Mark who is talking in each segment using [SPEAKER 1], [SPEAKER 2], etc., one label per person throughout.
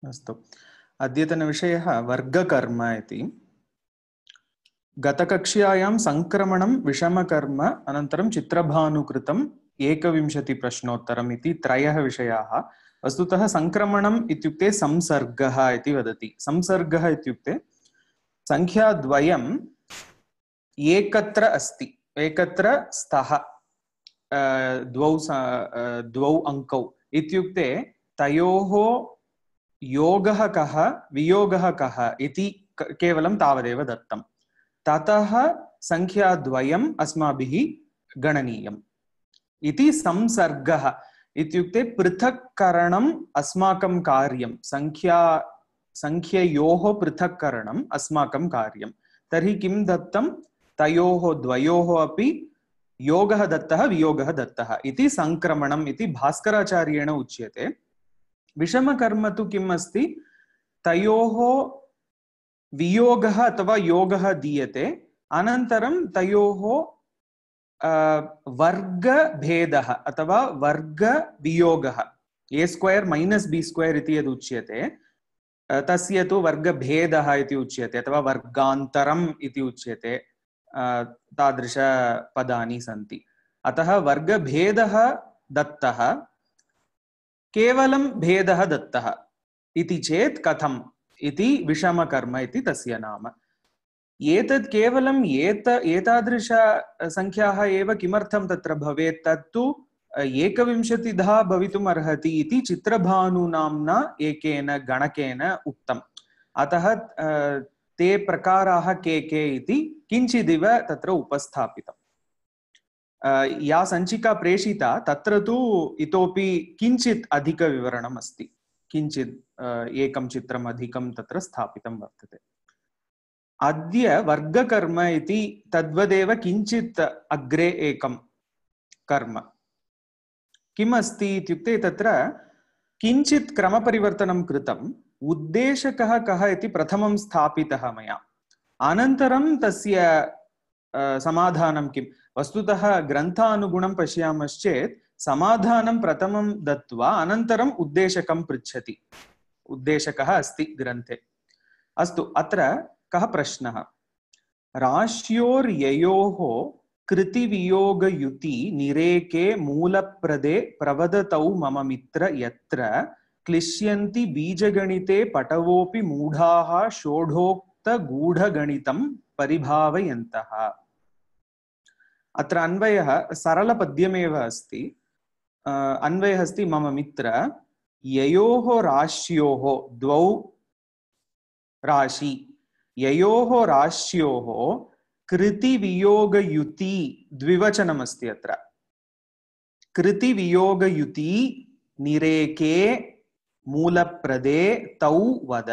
[SPEAKER 1] अस्तु अद्यतनविषयः वर्गकर्म इति। गतकक्ष्यायां संक्रमणं विषमकर्म अनन्तरं चित्रभानुकृतम् 21 प्रश्नोत्तरम् इति त्रयः विषयाः। वस्तुतः संक्रमणम् इत्युक्ते संसर्गः इति वदति। संसर्गः इत्युक्ते संख्याद्वयम् एकत्र अस्ति, एकत्र स्तः, द्वौ अङ्कौ इत्युक्ते तयोः योगः कः वियोगः कः इति केवलं तावदेव दत्तम्। ततः संख्याद्वयम् अस्माभिः गणनीयम् इति संसर्गः इत्युक्ते पृथक्करणम् अस्माकं कार्यं, संख्ययोः पृथक्करणम् अस्माकं कार्यं। तर्हि किं दत्तं? तयोः द्वयोः अपि योगः दत्तः वियोगः दत्तः इति संक्रमणम् इति भास्कराचार्येण उच्यते। विषमकर्म तु किम् अस्ति? तयोः वियोगः अथवा योगः दीयते, अनन्तरं तयोः वर्गभेदः अथवा वर्गवियोगः, A square minus B square इति यद् उच्यते तस्य तु वर्गभेदः इति उच्यते अथवा वर्गान्तरम् इति उच्यते। तादृशपदानि सन्ति। अतः वर्गभेदः दत्तः, केवलं भेदः दत्तः इति चेत् कथम् इति विषमकर्म इति तस्य नाम। एतत् केवलं एतादृश संख्याः एव किमर्थं तत्र भवेत्? तत्तु 21 भवितुम् अर्हति इति चित्रभानुनाम्ना एकेन गणकेन उक्तम्। अतः ते प्रकाराः के के इति किञ्चिदिव तत्र उपस्थापितम्। या सञ्चिका प्रेषिता तत्र तु इतोपि किञ्चित् अधिकविवरणम् अस्ति, किञ्चित् एकं चित्रम् अधिकं तत्र स्थापितं वर्तते। अद्य वर्गकर्म इति तद्वदेव किञ्चित् अग्रे एकं कर्म। किम् अस्ति इत्युक्ते तत्र किञ्चित् क्रमपरिवर्तनं कृतम्। उद्देशकः कः इति प्रथमं स्थापितः मया, अनन्तरं तस्य समाधानं किम्? वस्तुतः ग्रन्थानुगुणं पश्यामश्चेत् समाधानं प्रथमं दत्वा अनन्तरम् उद्देशकं पृच्छति। उद्देशकः अस्ति ग्रन्थे। अस्तु, अत्र कः प्रश्नः? राश्योर्ययोः कृतिवियोगयुति निरेके मूलप्रदे प्रवदतौ मम मित्र यत्र क्लिश्यन्ति बीजगणिते पटवोऽपि मूढाः षोडोक्तगूढगणितं परिभावयन्तः। अत्र अन्वयः सरलपद्यमेव अस्ति। अन्वयः अस्ति मम मित्र ययोः राश्योः, द्वौ राशि, ययोः राश्योः कृतिवियोगयुति, द्विवचनमस्ति अत्र, कृतिवियोगयुति निरेके मूलप्रदे तौ वद।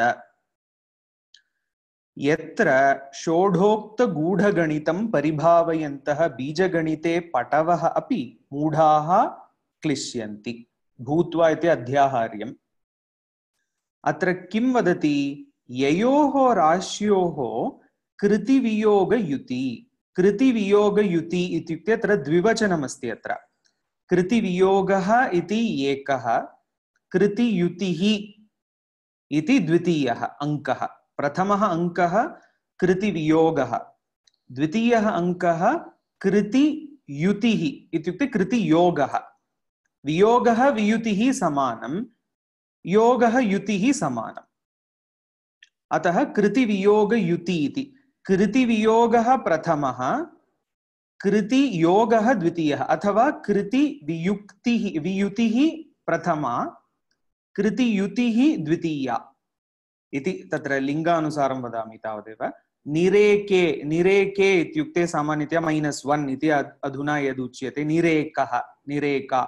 [SPEAKER 1] यत्र षोडोक्तगूढगणितं परिभावयन्तः बीजगणिते पटवः अपि मूढाः क्लिश्यन्ति। भूत्वा इति अध्याहार्यम्। अत्र किं वदति? ययोः राश्योः कृतिवियोगयुति। कृतिवियोगयुति इत्युक्ते अत्र द्विवचनमस्ति। अत्र कृतिवियोगः इति एकः, कृतियुतिः इति द्वितीयः अङ्कः। प्रथमः अङ्कः कृतिवियोगः, द्वितीयः अङ्कः कृतियुतिः इत्युक्ते कृतियोगः। वियोगः वियुतिः समानं, योगः युतिः समानम्। अतः कृतिवियोगयुति इति। कृतिवियोगः प्रथमः, कृतियोगः द्वितीयः, अथवा वियुतिः प्रथमा, कृतियुतिः द्वितीया इति तत्र लिङ्गानुसारं वदामि तावदेव। निरेके, निरेके इत्युक्ते सामान्यतया -1 इति अधुना यदुच्यते निरेकः, निरेका।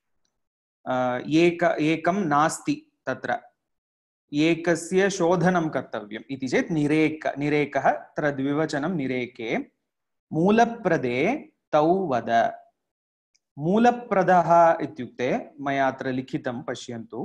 [SPEAKER 1] एकं नास्ति, तत्र एकस्य शोधनं कर्तव्यम् इति चेत् निरेकः, तत्र द्विवचनं निरेके। मूलप्रदे तौ वद। मूलप्रदः इत्युक्ते मया अत्र लिखितं, पश्यन्तु।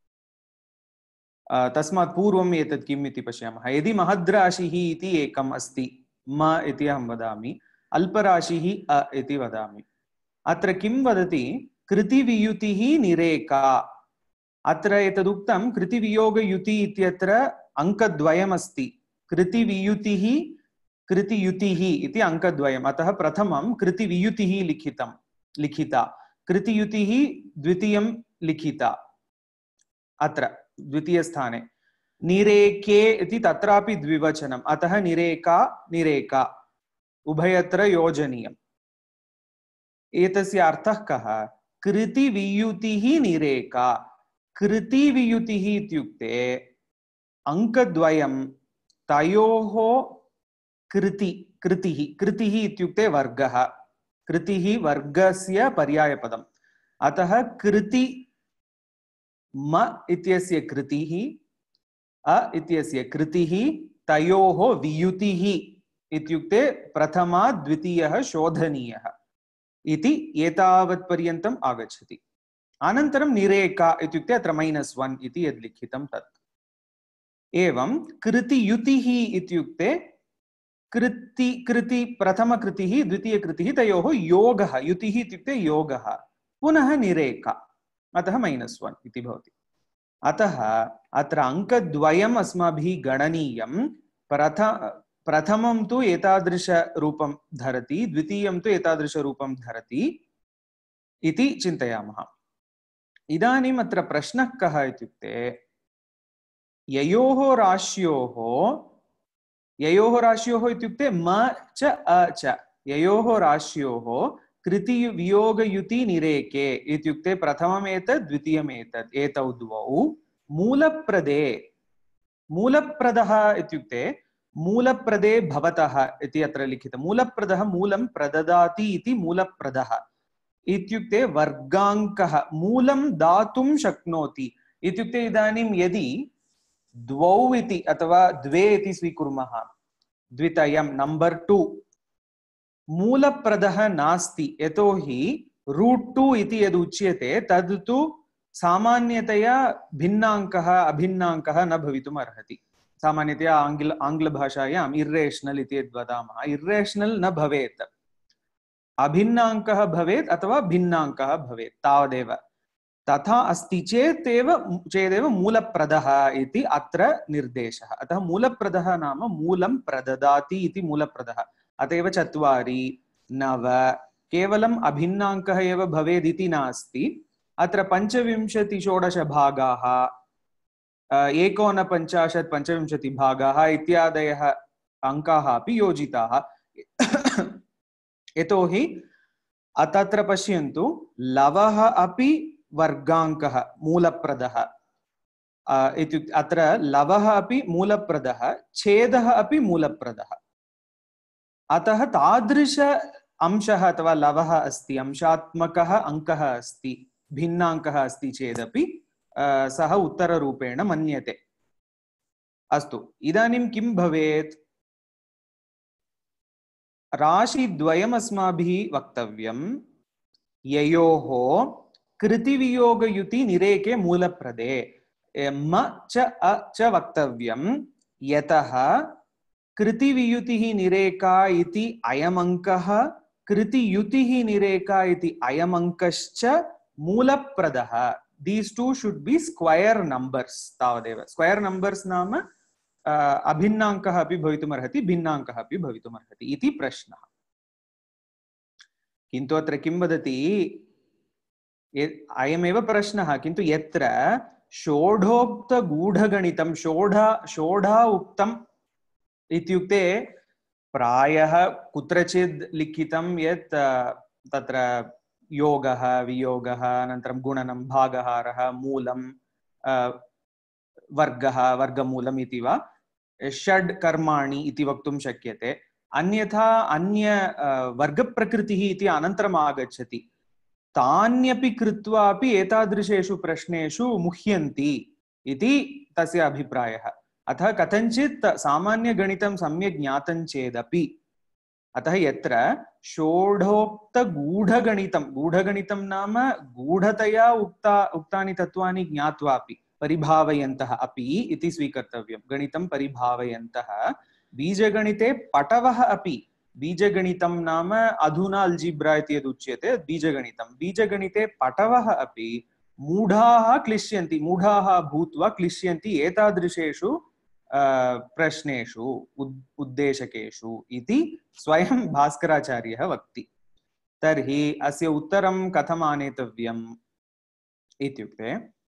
[SPEAKER 1] तस्मात् पूर्वम् एतत् किम् इति पश्यामः। यदि महद्राशिः इति एकम् अस्ति, म इति अहं वदामि, अल्पराशिः अ इति वदामि। अत्र किं वदति? कृतिवियुतिः निरेका। अत्र एतदुक्तं कृतिवियोगयुति इत्यत्र अङ्कद्वयमस्ति। कृतिवियुतिः कृतियुतिः इति अङ्कद्वयम्। अतः प्रथमं कृतिवियुतिः लिखिता, कृतियुतिः द्वितीयं लिखिता। अत्र द्वितीयस्थाने निरेके इति तत्रापि द्विवचनम्, अतः निरेका निरेका उभयत्र योजनीयम्। एतस्य अर्थः कः? कृतिवियुतिः निरेका। कृतिवियुतिः इत्युक्ते अङ्कद्वयं तयोः कृतिः इत्युक्ते वर्गः, कृतिः वर्गस्य पर्यायपदम्। अतः कृति म इत्यस्य कृतिः अ इत्यस्य कृतिः तयोः वियुतिः इत्युक्ते प्रथमा द्वितीयः शोधनीयः इति एतावत्पर्यन्तम् आगच्छति। अनन्तरं निरेका इत्युक्ते अत्र -1 इति यद् लिखितं तत्। एवं कृतियुतिः इत्युक्ते कृति प्रथमकृतिः द्वितीयकृतिः तयोः योगः, युतिः इत्युक्ते योगः, पुनः निरेका, अतः -1 इति भवति। अतः अत्र अङ्कद्वयम् अस्माभिः गणनीयं। प्रथमं तु एतादृशरूपं धरति, द्वितीयं तु एतादृशरूपं धरति इति चिन्तयामः। इदानीम् अत्र प्रश्नः कः इत्युक्ते ययोः राश्योः इत्युक्ते म च अ च, ययोः राश्योः कृतिवियोगयुति निरेके इत्युक्ते प्रथममेतत् द्वितीयमेतत्, एतौ द्वौ मूलप्रदे, मूलप्रदः इत्युक्ते मूलप्रदे भवतः इति अत्र लिखितं। मूलप्रदः मूलं प्रददाति इति मूलप्रदः इत्युक्ते वर्गाङ्कः, मूलं दातुं शक्नोति इत्युक्ते इदानीं यदि द्वौ इति अथवा द्वे इति स्वीकुर्मः, द्वितयं नंबर 2 मूलप्रदः नास्ति, यतोहि √2 इति यद् उच्यते तद् तु सामान्यतया भिन्नाङ्कः अभिन्नाङ्कः न भवितुम् अर्हति। सामान्यतया आङ्ग्लभाषायाम् इर्रेशनल् इति यद् वदामः, इर्रेशनल् न भवेत्, अभिन्नाङ्कः भवेत् अथवा भिन्नाङ्कः भवेत्, तावदेव। तथा अस्ति चेदेव मूलप्रदः इति अत्र निर्देशः। अतः मूलप्रदः नाम मूलं प्रददाति इति मूलप्रदः। अत एव 4 9 केवलम् अभिन्नाङ्कः एव भवेदिति नास्ति। अत्र 25 षोडश भागाः, 49 25 भागाः इत्यादयः अङ्काः अपि योजिताः। यतोहि तत्र पश्यन्तु, लवः अपि वर्गाङ्कः मूलप्रदः इत्युक्ते अत्र लवः अपि मूलप्रदः, छेदः अपि मूलप्रदः। अतः तादृश अंशः अथवा लवः अस्ति, अंशात्मकः अङ्कः अस्ति, भिन्नाङ्कः अस्ति चेदपि सः उत्तररूपेण मन्यते। अस्तु, इदानीं किं भवेत्? राशिद्वयम् अस्माभिः वक्तव्यं, ययोः कृतिवियोगयुति निरेके मूलप्रदे म च अ च वक्तव्यं, यतः कृतिवियुतिः निरेका इति अयमङ्कः, कृतियुतिः निरेका इति अयमङ्कश्च मूलप्रदः। These two should be square numbers, तावदेव। स्क्वायर नंबर्स नाम अभिन्नाङ्कः अपि भवितुमर्हति, भिन्नाङ्कः अपि भवितुमर्हति इति प्रश्नः। किन्तु अत्र किं वदति, अयमेव प्रश्नः, किन्तु यत्र षोढोक्तगूढगणितं षोढा उक्तम् इत्युक्ते प्रायः कुत्रचित् लिखितं यत् तत्र योगः वियोगः अनन्तरं गुणनं भागहारः मूलं वर्गः वर्गमूलम् इति वा षड् कर्माणि इति वक्तुं शक्यते। अन्यथा अन्य वर्गप्रकृतिः इति अनन्तरम् आगच्छति। तान्यपि कृत्वा अपि एतादृशेषु प्रश्नेषु मुह्यन्ति इति तस्य अभिप्रायः। अतः कथञ्चित् सामान्यगणितं सम्यक् ज्ञातं चेदपि, अतः यत्र षोढोक्तगूढगणितं, गूढगणितं नाम गूढतया उक्तानि तत्त्वानि ज्ञात्वापि परिभावयन्तः अपि इति स्वीकर्तव्यं। गणितं परिभावयन्तः, बीजगणिते पटवः अपि, बीजगणितं नाम अधुना अल्जिब्रा इति यदुच्यते बीजगणितं, बीजगणिते पटवः अपि मूढाः क्लिश्यन्ति, मूढाः भूत्वा क्लिश्यन्ति एतादृशेषु प्रश्नेषु उद्देशकेषु इति स्वयं भास्कराचार्यः वक्ति। तर्हि अस्य उत्तरं कथम् आनेतव्यम् इत्युक्ते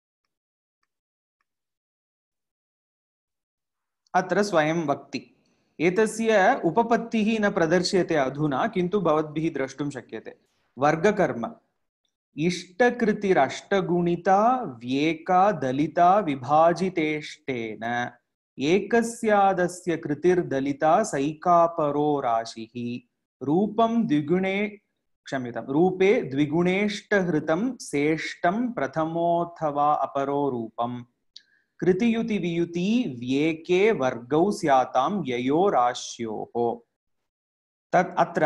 [SPEAKER 1] अत्र स्वयं वक्ति। एतस्य उपपत्तिः न प्रदर्श्यते अधुना, किन्तु भवद्भिः द्रष्टुं शक्यते। वर्गकर्म इष्टकृतिरष्टगुणिता व्येका दलिता विभाजितेष्टेन एकस्यादस्य कृतिर्दलिता सैकापरो राशिः रूपं द्विगुणे क्षम्यतां रूपे द्विगुणेष्टहृतं सेष्टं प्रथमोऽथवा अपरो रूपम् कृतियुति वियुति व्येके वर्गौ स्यातां ययोराश्योः। तत् अत्र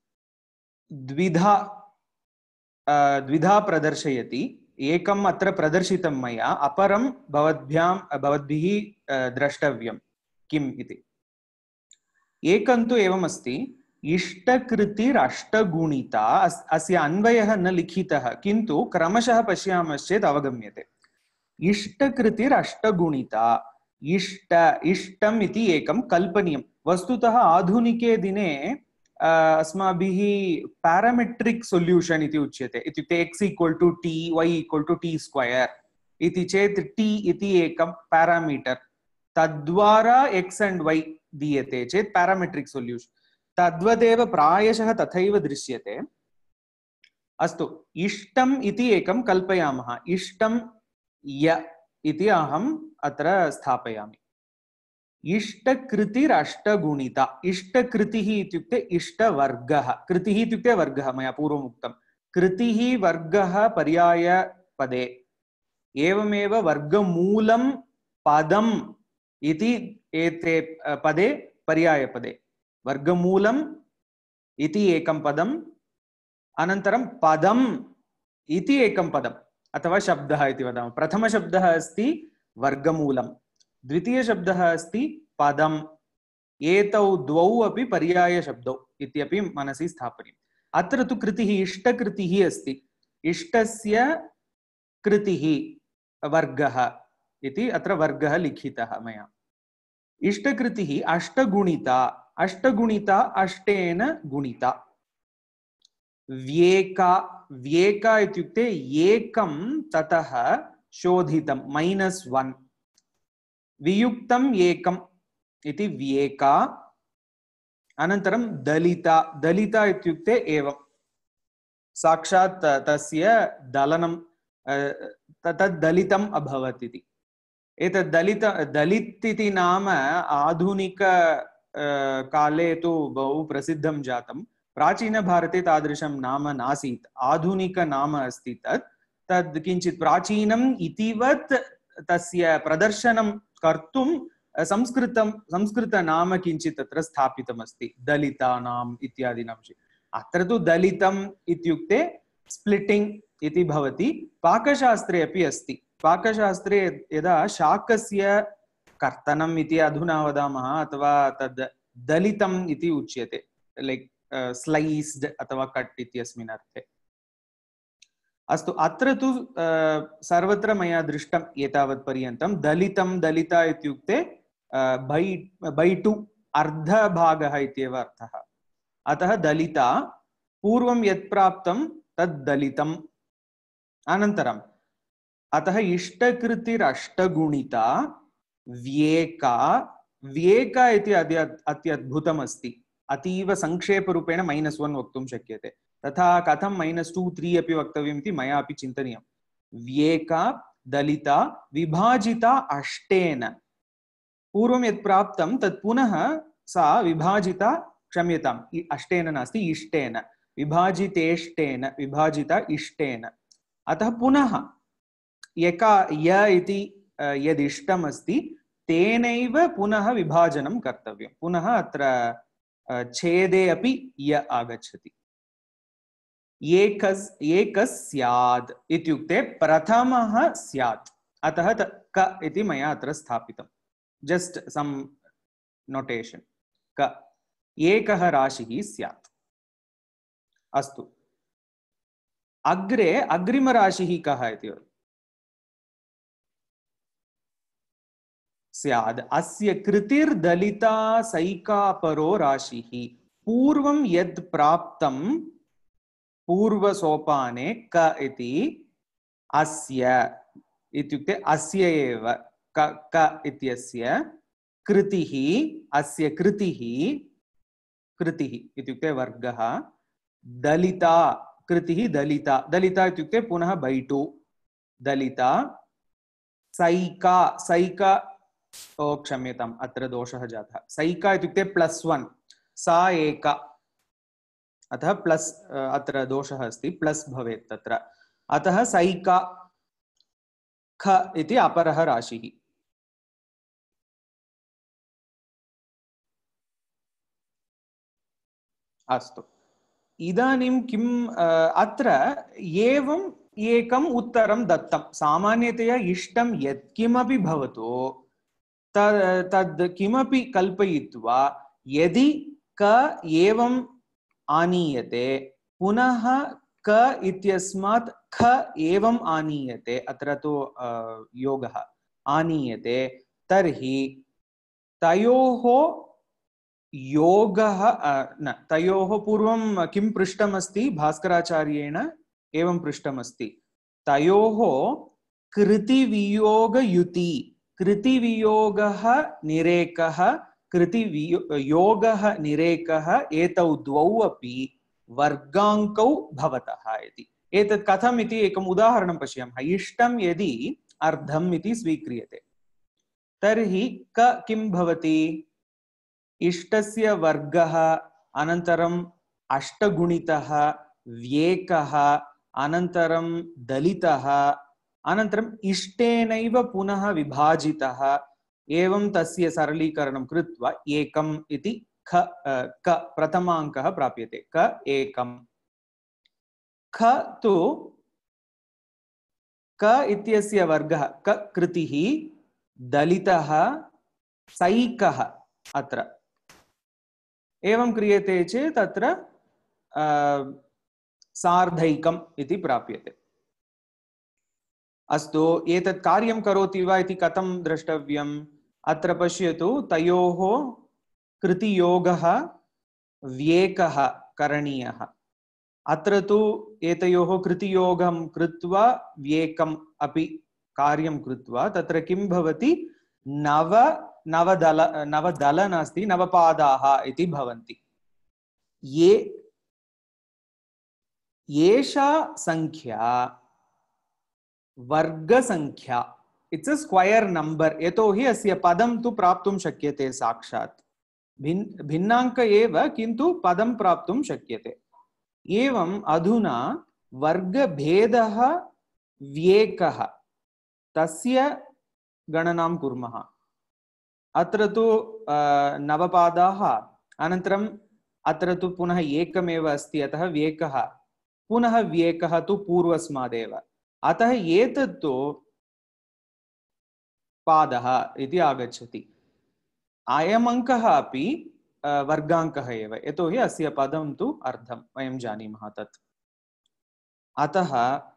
[SPEAKER 1] द्विधा प्रदर्शयति। एकम् अत्र प्रदर्शितं मया, अपरं भवद्भिः द्रष्टव्यं किम् इति। एकं तु एवमस्ति, इष्टकृतिरष्टगुणिता। अस्य अन्वयः न लिखितः, किन्तु क्रमशः पश्यामश्चेत् अवगम्यते। इष्टकृतिरष्टगुणिता, इष्टम् इति एकं कल्पनीयं। वस्तुतः आधुनिके दिने अस्माभिः पैरामेट्रिक सोल्यूशन इति उच्यते। इत्युक्ते x = t, y = t² इति चेत् t इति एकं पैरामीटर, तद्वारा x and y दीयते चेत् पैरामेट्रिक सोल्यूशन। तद्वदेव प्रायशः तथैव दृश्यते। अस्तु, इष्टम् इति एकं कल्पयामः। इष्टं य इति अहम् अत्र स्थापयामि। इष्टकृतिरष्टगुणिता। इष्टकृतिः इत्युक्ते इष्टवर्गः। कृतिः इत्युक्ते वर्गः, मया पूर्वम् उक्तं। कृतिः वर्गः पर्यायपदे, एवमेव वर्गमूलं पदम् इति एते पदे पर्यायपदे। वर्गमूलम् इति एकं पदम्, अनन्तरं पदम् इति एकं पदम् अथवा शब्दः इति वदामः। प्रथमशब्दः अस्ति वर्गमूलं, द्वितीयशब्दः अस्ति पदम्। एतौ द्वौ अपि पर्यायशब्दौ इत्यपि मनसि स्थापनीयम्। अत्र तु कृतिः इष्टकृतिः अस्ति। इष्टस्य कृतिः वर्गः इति अत्र वर्गः लिखितः मया। इष्टकृतिः अष्टगुणिता। अष्टगुणिता अष्टेन गुणिता। व्येका। व्येका इत्युक्ते एकं ततः शोधितं -1। वियुक्तम् एकम् इति व्येका। अनन्तरं दलिता। दलिता इत्युक्ते एवं साक्षात् तस्य दलनं, तत् दलितम् अभवत् इति। एतत् दलित् इति नाम आधुनिक काले तु बहु प्रसिद्धं जातं। प्राचीनभारते तादृशं नाम नासीत्, आधुनिक नाम अस्ति तत्। तद् किञ्चित् प्राचीनम् इतिवत् तस्य प्रदर्शनं कर्तुं संस्कृतनाम किञ्चित् तत्र स्थापितमस्ति, दलितानाम् इत्यादीनां। अत्र तु दलितम् इत्युक्ते स्प्लिटिङ्ग् इति भवति। पाकशास्त्रे अपि अस्ति। पाकशास्त्रे यदा शाकस्य कर्तनम् इति अधुना वदामः, अथवा तद् दलितम् इति उच्यते, लैक् स्लैस्ड् अथवा कट् इत्यस्मिन् अर्थे। अस्तु, अत्र तु सर्वत्र मया दृष्टम् एतावत् पर्यन्तं। दलितं दलिता इत्युक्ते बै टु अर्धभागः इत्येव अर्थः। अतः दलिता, पूर्वं यत् प्राप्तं तद् दलितम्। अनन्तरम् अतः इष्टकृतिरष्टगुणिता व्येका। व्येका इति अत्यद्भुतमस्ति। अतीव संक्षेपरूपेण -1 वक्तुं शक्यते। तथा कथं -2, 3 अपि वक्तव्यम् इति मया अपि चिन्तनीयम्। व्येका दलिता विभाजिता अष्टेन। पूर्वं यत् प्राप्तं तत् पुनः सा विभाजिता, क्षम्यताम्, अष्टेन नास्ति, इष्टेन। विभाजितेष्टेन, विभाजिता इष्टेन। अतः पुनः य इति यदिष्टमस्ति तेनैव पुनः विभाजनं कर्तव्यं। पुनः अत्र छेदे अपि य आगच्छति। एकस्याद् इत्युक्ते प्रथमः स्यात्। अतः क इति मया अत्र स्थापितं। जस्ट सम नोटेशन। क एकः राशिः स्यात्। अस्तु, अग्रे अग्रिमराशिः कः इति स्याद् अस्य कृतिर्दलिता सैकापरो राशिः पूर्वं यद् प्राप्तं पूर्वसोपाने क इति अस्य इत्युक्ते अस्य एव क इत्यस्य कृतिः अस्य कृतिः इत्युक्ते वर्गः दलिता कृतिः दलिता दलिता इत्युक्ते पुनः बै टु दलिता सैका सैका क्षम्यताम् अत्र दोषः जातः सैका इत्युक्ते +1 सा एका अतः प्लस् अत्र दोषः अस्ति प्लस् भवेत् तत्र अतः सैका ख इति अपरः राशिः अस्तु इदानीं किम् अत्र एवम् एकम् उत्तरं दत्तं सामान्यतया इष्टं यत्किमपि भवतु तद् किमपि कल्पयित्वा यदि क एवम् आनीयते पुनः क इत्यस्मात् ख एवम् आनीयते अत्र तु योगः आनीयते तर्हि तयोः योगः न तयोः पूर्वं किं पृष्टमस्ति भास्कराचार्येण एवं पृष्टमस्ति तयोः कृतिवियोगयुति कृतिवियोगः निरेकः कृतिवियोगः निरेकः एतौ द्वौ अपि वर्गाङ्कौ भवतः इति एतत् कथम् इति एकम् उदाहरणं पश्यामः इष्टं यदि अर्धम् इति स्वीक्रियते तर्हि क किं भवति इष्टस्य वर्गः अनन्तरम् अष्टगुणितः व्येकः अनन्तरं दलितः अनन्तरम् इष्टेनैव पुनः विभाजितः एवं तस्य सरलीकरणं कृत्वा एकम् इति क प्रथमाङ्कः प्राप्यते क एकम् ख तु क इत्यस्य वर्गः क कृतिः दलितः सैकः अत्र एवं क्रियते चेत् तत्र सार्धैकम् इति प्राप्यते अस्तु एतत् कार्यं करोति वा इति कथं द्रष्टव्यम् अत्र पश्यतु तयोः कृतियोगः व्येकः करणीयः अत्र तु एतयोः कृतियोगं कृत्वा व्येकम् अपि कार्यं कृत्वा तत्र किं भवति नवदल नास्ति नवपादाः इति भवन्ति एषा संख्या वर्गसंख्या इट्स् अ स्क्वायर नंबर यतोहि अस्य पदं तु प्राप्तुं शक्यते साक्षात् भिन्नाङ्क एव किन्तु पदं प्राप्तुं शक्यते एवम् अधुना वर्गभेदः व्येकः तस्य गणनां कुर्मः अत्र तु नवपादाः अनन्तरम् अत्र तु पुनः एकमेव अस्ति अतः व्येकः पुनः व्येकः तु पूर्वस्मादेव अतः एतत्तु पादः इति आगच्छति अयम् अङ्कः अपि वर्गाङ्कः एव यतोहि अस्य पदं तु अर्धं वयं जानीमः तत् अतः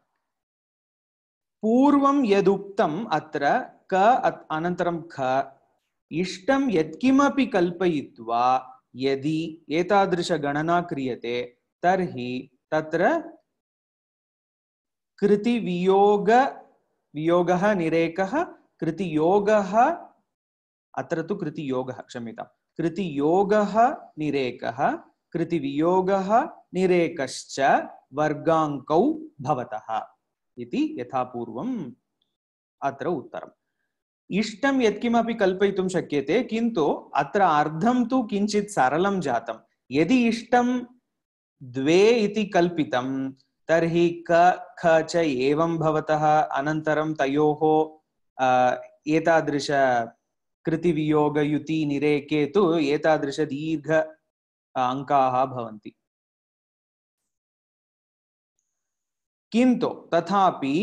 [SPEAKER 1] पूर्वं यदुक्तम् अत्र क अनन्तरं ख इष्टं यत्किमपि कल्पयित्वा यदि एतादृशगणना क्रियते तर्हि तत्र कृतिवियोगः निरेकः कृतियोगः अत्र तु कृतियोगः क्षम्यतां कृतियोगः निरेकः कृतिवियोगः निरेकश्च वर्गाङ्कौ भवतः इति यथा पूर्वम् अत्र उत्तरम् इष्टं यत्किमपि कल्पयितुं शक्यते किन्तु अत्र अर्धं तु किञ्चित् सरलं जातं यदि इष्टं द्वे इति कल्पितं तर्हि क ख च एवं भवतः अनन्तरं तयोः एतादृश कृतिवियोगयुति निरेके तु एतादृश दीर्घ अङ्काः भवन्ति किन्तु तथापि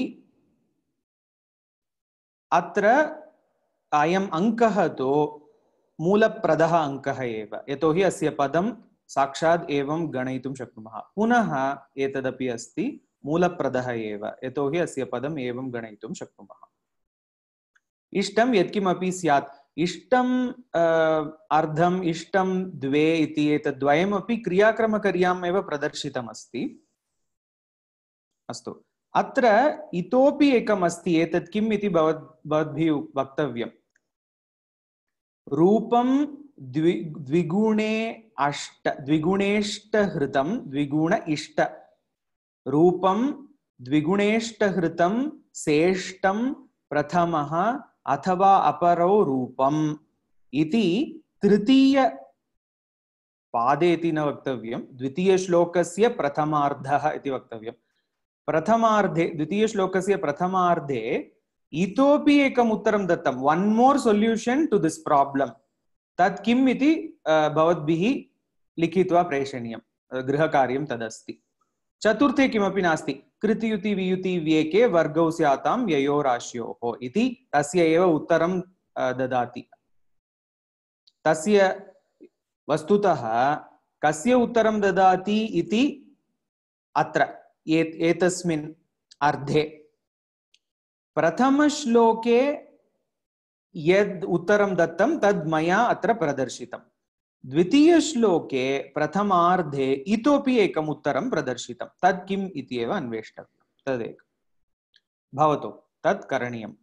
[SPEAKER 1] अत्र अयम् अङ्कः तु मूलप्रदः अङ्कः एव यतोहि अस्य पदं साक्षात् एवं गणयितुं शक्नुमः पुनः एतदपि अस्ति मूलप्रदः एव यतोहि अस्य पदम् एवं गणयितुं शक्नुमः इष्टं यत्किमपि स्यात् इष्टम् अर्धम् इष्टं द्वे इति एतद्द्वयमपि क्रियाक्रमकर्याम् एव प्रदर्शितमस्ति। अस्तु, अत्र इतोपि एकम् अस्ति, एतत् किम् इति भवद्भिः वक्तव्यम्। रूपं द्विगुणेष्टहृतं द्विगुण इष्ट, रूपं द्विगुणेष्टहृतं श्रेष्ठं प्रथमः अथवा अपरो रूपम् इति तृतीय पादे इति न वक्तव्यं, द्वितीय श्लोकस्य प्रथमार्धः इति वक्तव्यं। प्रथमार्धे, द्वितीय श्लोकस्य प्रथमार्धे इतोपि एकम् उत्तरं दत्तं, one more solution to this problem, तत् किम् इति भवद्भिः लिखित्वा प्रेषणीयं, गृहकार्यं तदस्ति। चतुर्थे किमपि नास्ति, कृतियुति वियुति व्येके वर्गौ स्यातां ययोराश्योः इति तस्य एव उत्तरं ददाति। तस्य वस्तुतः कस्य उत्तरं ददाति इति अत्र एतस्मिन् अर्धे प्रथमश्लोके यद् उत्तरं दत्तं तद् मया अत्र प्रदर्शितं। द्वितीयश्लोके प्रथमार्धे इतोपि एकम् उत्तरं प्रदर्शितं, तद् किम् इति एव अन्वेष्टव्यं। तदेकं भवतु, तत् करणीयम्।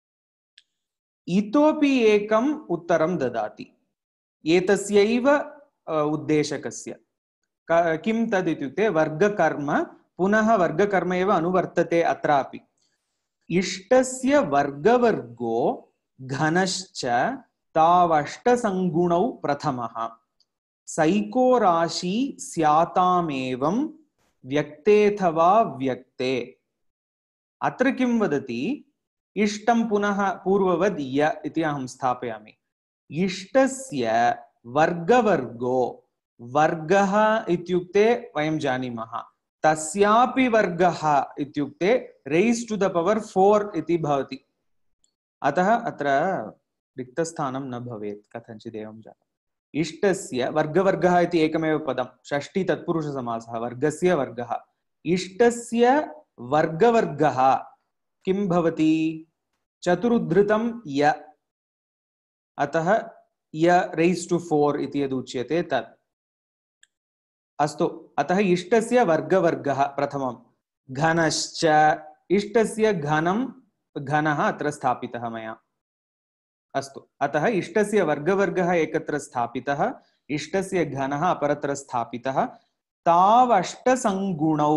[SPEAKER 1] इतोपि एकम् उत्तरं ददाति एतस्यैव उद्देशकस्य। किं तद् इत्युक्ते वर्गकर्म, पुनः वर्गकर्म एव अनुवर्तते अत्रापि। इष्टस्य वर्गवर्गो घनश्च तावष्टसङ्गुणौ प्रथमः सैको राशि स्यातामेवं व्यक्तेऽथवा व्यक्ते। अत्र किं वदति, इष्टं पुनः पूर्ववद् य इति अहं स्थापयामि। इष्टस्य वर्गवर्गो, वर्गः इत्युक्ते वयं जानीमः, तस्यापि वर्गः इत्युक्ते रेस् टु द पवर् 4 इति भवति। अतः अत्र रिक्तस्थानं न भवेत्, कथञ्चित् एवं जातम्। इष्टस्य वर्गवर्गः इति एकमेव पदं, षष्ठी तत्पुरुषसमासः, वर्गस्य वर्गः। इष्टस्य वर्गवर्गः किं भवति, चतुरुद्धृतं य, अतः य रेस् टु 4 इति यदुच्यते तत्। अस्तु, अतः इष्टस्य वर्गवर्गः प्रथमं। घनश्च, इष्टस्य घनः अत्र स्थापितः मया। अस्तु, अतः इष्टस्य वर्गवर्गः एकत्र स्थापितः, इष्टस्य घनः अपरत्र स्थापितः। तावष्टसङ्गुणौ,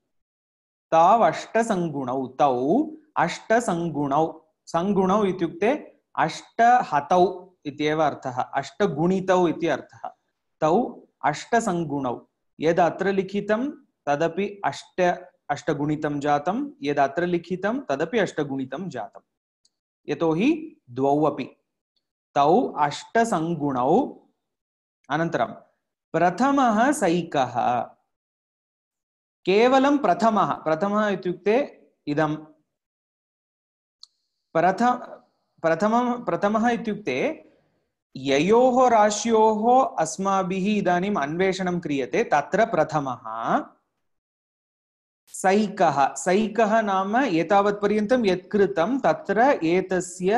[SPEAKER 1] तौ अष्टसङ्गुणौ, सङ्गुणौ इत्युक्ते अष्टहतौ इत्येव अर्थः, अष्टगुणितौ इति अर्थः। तौ अष्टसङ्गुणौ, यद् अत्र लिखितं तदपि अष्टगुणितं जातं, यद् अत्र लिखितं तदपि अष्टगुणितं जातं, यतोहि द्वौ अपि। तौ अष्टसङ्गुणौ। अनन्तरं प्रथमः सैकः, केवलं प्रथमः, प्रथमः इत्युक्ते इदं प्रथमः इत्युक्ते ययोः राश्योः अस्माभिः इदानीम् अन्वेषणं क्रियते, तत्र प्रथमः सैकः। सैकः नाम एतावत्पर्यन्तं यत् कृतं तत्र एतस्य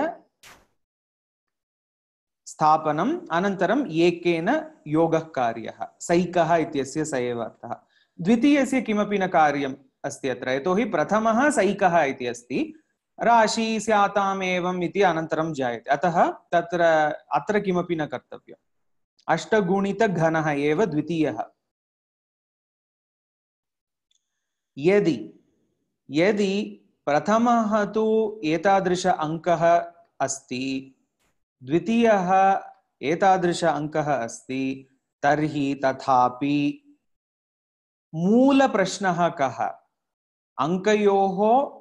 [SPEAKER 1] स्थापनम्, अनन्तरम् एकेन योगः कार्यः, सैकः इत्यस्य स एव अर्थः। द्वितीयस्य किमपि न कार्यम् अस्ति अत्र, यतोहि प्रथमः सैकः इति अस्ति, राशि स्याताम् एवम् इति अनन्तरं जायते, अतः तत्र अत्र किमपि न कर्तव्यम्। अष्टगुणितघनः एव द्वितीयः। यदि प्रथमः तु एतादृश अङ्कः अस्ति, द्वितीयः एतादृश अङ्कः अस्ति, तर्हि तथापि मूलप्रश्नः कः, अङ्कयोः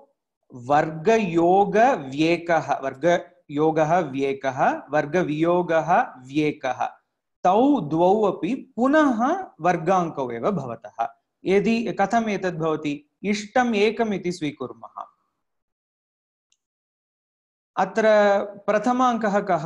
[SPEAKER 1] वर्गयोगव्येकः, वर्गयोगः व्येकः, वर्गवियोगः व्येकः, तौ द्वौ अपि पुनः वर्गाङ्कौ एव भवतः। यदि कथम् एतद् भवति, इष्टम् एकम् इति स्वीकुर्मः, अत्र प्रथमाङ्कः कः,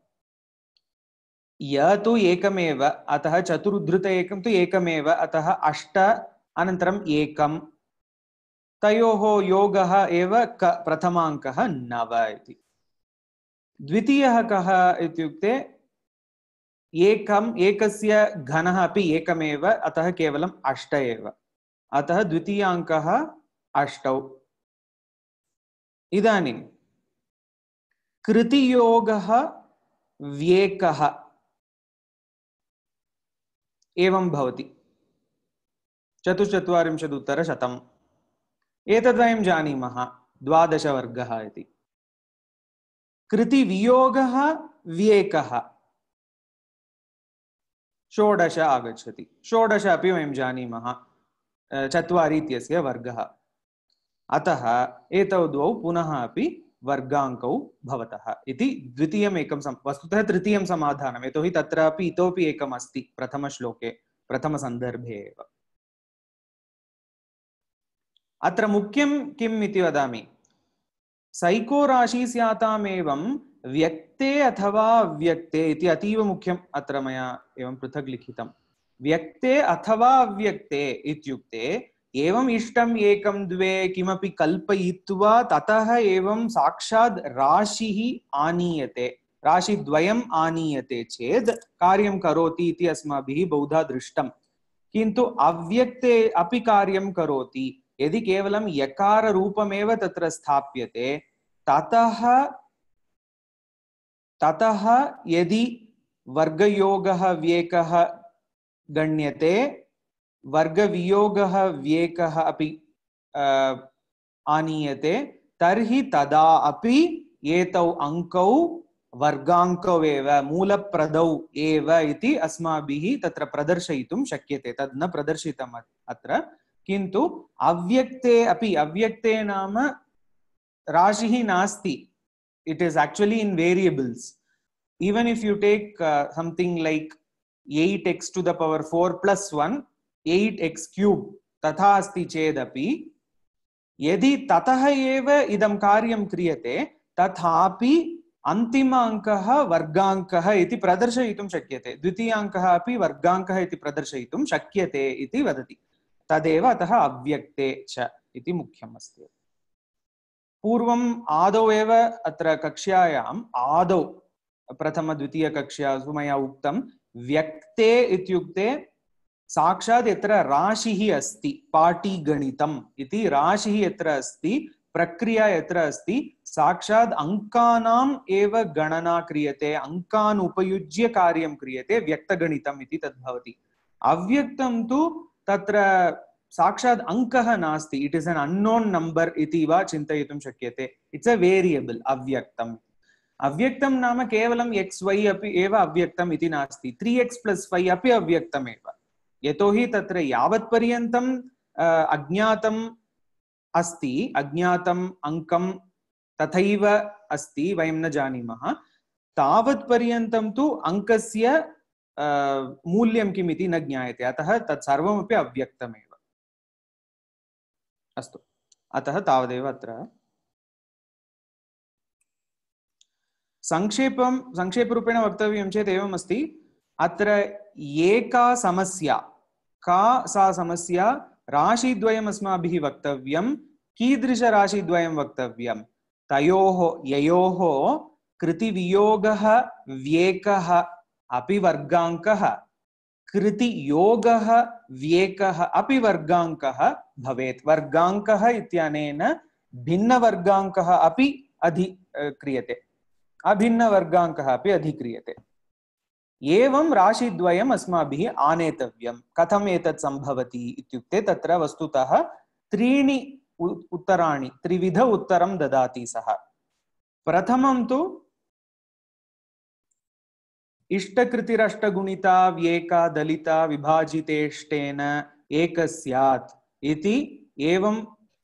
[SPEAKER 1] य तु एकमेव, अतः चतुरुद्धृत एकं तु एकमेव, अतः अष्ट अनन्तरम् एकं, तयोः योगः एव प्रथमाङ्कः 9 इति। द्वितीयः कः इत्युक्ते एकस्य घनः अपि एकमेव, अतः केवलम् 8 एव, अतः द्वितीयाङ्कः 8। इदानीं कृतियोगः व्येकः एवं भवति 44 एतद् वयं जानीमः 12 वर्गः इति। कृतिवियोगः व्येकः 16 आगच्छति। 16 अपि वयं जानीमः 4 इत्यस्य वर्गः। अतः एतौ द्वौ पुनः अपि वर्गाङ्कौ भवतः इति द्वितीयम् एकं वस्तुतः तृतीयं समाधानं, यतोहि तत्रापि इतोपि एकम् अस्ति प्रथमश्लोके प्रथमसन्दर्भे एव। अत्र मुख्यं किम् इति वदामि, सैको राशि स्यातामेवं व्यक्ते अथवा अव्यक्ते इति अतीव मुख्यम् अत्र मया एवं पृथक् लिखितं। व्यक्ते अथवा अव्यक्ते इत्युक्ते एवम् इष्टम् एकं द्वे किमपि कल्पयित्वा ततः एवं साक्षात् राशिः आनीयते, राशिद्वयम् आनीयते चेत् कार्यं करोति इति अस्माभिः बहुधा दृष्टं। किन्तु अव्यक्ते अपि कार्यं करोति। यदि केवलं यकार रूपमेव तत्र स्थाप्यते ततः यदि वर्गयोगः व्येकः गण्यते, वर्गवियोगः व्येकः अपि आनीयते, तर्हि तदा अपि एतौ अङ्कौ वर्गाङ्कौ एव मूलप्रदौ एव इति अस्माभिः तत्र प्रदर्शयितुं शक्यते। तद् न प्रदर्शितम् अत्र, किन्तु अव्यक्ते अपि, अव्यक्ते नाम राशिः नास्ति, it is actually in variables. Even if you take something like 8x to the power 4 plus 1 8x cube तथा अस्ति चेदपि यदि ततः एव इदं कार्यं क्रियते तथापि अन्तिम अङ्कः वर्गाङ्कः इति प्रदर्शयितुं शक्यते, द्वितीयाङ्कः अपि वर्गाङ्कः इति प्रदर्शयितुं शक्यते इति वदति। तदेव अतः अव्यक्ते च इति मुख्यम् अस्ति। पूर्वम् आदौ एव अत्र कक्ष्यायाम् आदौ प्रथम-द्वितीयकक्ष्यासु मया उक्तं, व्यक्ते इत्युक्ते साक्षात् यत्र राशिः अस्ति, पाटीगणितम् इति राशिः यत्र अस्ति, प्रक्रिया यत्र अस्ति, साक्षात् अङ्कानाम् एव गणना क्रियते, अङ्कान् उपयुज्य कार्यं क्रियते, व्यक्तगणितम् इति तद् भवति। अव्यक्तं तु तत्र साक्षात् अङ्कः नास्ति, it is an unknown number इति वा चिन्तयितुं शक्यते। इट्स् अ वेरियबल् अव्यक्तम्। अव्यक्तं नाम केवलं xy अपि एव अव्यक्तम् इति नास्ति, 3x + 5 अपि अव्यक्तमेव, यतोहि तत्र यावत्पर्यन्तम् अज्ञातम् अस्ति, अज्ञातम् अङ्कं तथैव अस्ति, वयं न जानीमः, तावत्पर्यन्तं तु अङ्कस्य मूल्यं किम् इति न ज्ञायते, अतः तत् सर्वमपि अव्यक्तमेव। अस्तु, अतः तावदेव अत्र संक्षेपरूपेण वक्तव्यं चेत् एवम् अस्ति। अत्र एका समस्या, का सा समस्या, राशिद्वयम् अस्माभिः वक्तव्यं। कीदृशराशिद्वयं वक्तव्यं? तयोः ययोः कृतिवियोगः व्येकः अपि वर्गाङ्कः, कृतियोगः व्येकः अपि वर्गाङ्कः भवेत्। वर्गाङ्कः इत्यनेन भिन्नवर्गाङ्कः अपि क्रियते, अभिन्नवर्गाङ्कः अपि अधिक्रियते। एवं राशिद्वयम् अस्माभिः आनेतव्यं। कथम् एतत् सम्भवति इत्युक्ते तत्र वस्तुतः त्रीणि उत्तराणि, त्रिविध उत्तरं ददाति सः। प्रथमं तु इष्टकृतिरष्टगुणिता व्येका दलिता विभाजितेष्टेन एक स्यात् इति, एवं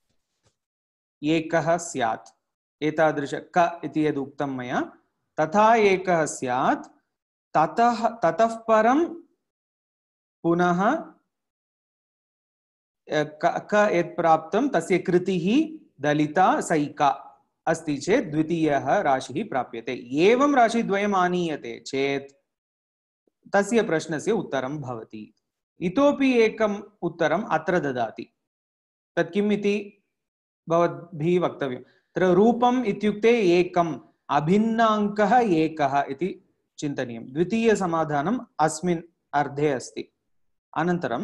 [SPEAKER 1] एकः स्यात्, एतादृश क इति यदुक्तं मया तथा एकः स्यात्। ततः परं पुनः क यत् प्राप्तं तस्य कृतिः दलिता सैका अस्ति चेत् द्वितीयः राशिः प्राप्यते। एवं राशिद्वयम् आनीयते चेत् तस्य प्रश्नस्य उत्तरं भवति। इतोपि एकम् उत्तरम् अत्र ददाति, तत् किम् इति भवद्भिः वक्तव्यम्। तत्र रूपम् इत्युक्ते एकम्, अभिन्नाङ्कः एकः इति चिन्तनीयं। द्वितीयसमाधानम् अस्मिन् अर्धे अस्ति। अनन्तरम्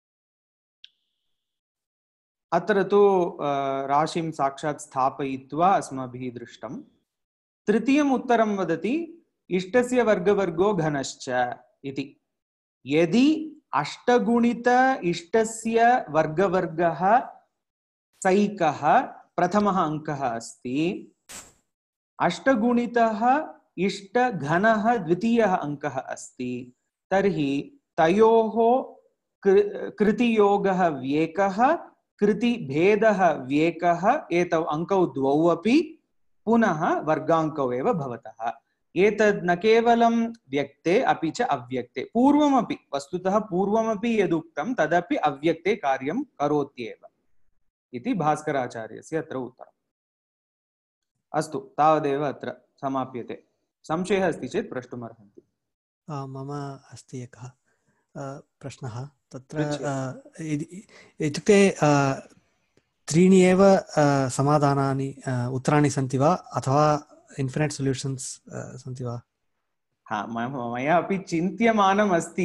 [SPEAKER 1] अत्र तु राशिं साक्षात् स्थापयित्वा अस्माभिः दृष्टं। तृतीयम् उत्तरं वदति इष्टस्य वर्गवर्गो घनश्च इति। यदि अष्टगुणित इष्टस्य वर्गवर्गः सैकः प्रथमः अङ्कः अस्ति, अष्टगुणितः इष्टघनः द्वितीयः अङ्कः अस्ति, तर्हि तयोः कृतियोगः व्येकः, कृतिभेदः व्येकः, एतौ अङ्कौ द्वौ अपि पुनः वर्गाङ्कौ एव भवतः। एतद् न केवलं व्यक्ते अपि च अव्यक्ते, पूर्वमपि वस्तुतः पूर्वमपि यदुक्तं तदपि अव्यक्ते कार्यं करोत्येव इति भास्कराचार्यस्य अत्र उत्तरम्। अस्तु, तावदेव अत्र समाप्यते। संशयः अस्ति चेत् प्रष्टुमर्हन्ति।
[SPEAKER 2] मम अस्ति एकः प्रश्नः तत्र इत्युक्ते त्रीणि एव समाधानानि उत्तराणि सन्ति वा अथवा इन्फिनिट् सोल्यूशन्स् सन्ति वा?
[SPEAKER 1] हा, मया अपि चिन्त्यमानम् अस्ति।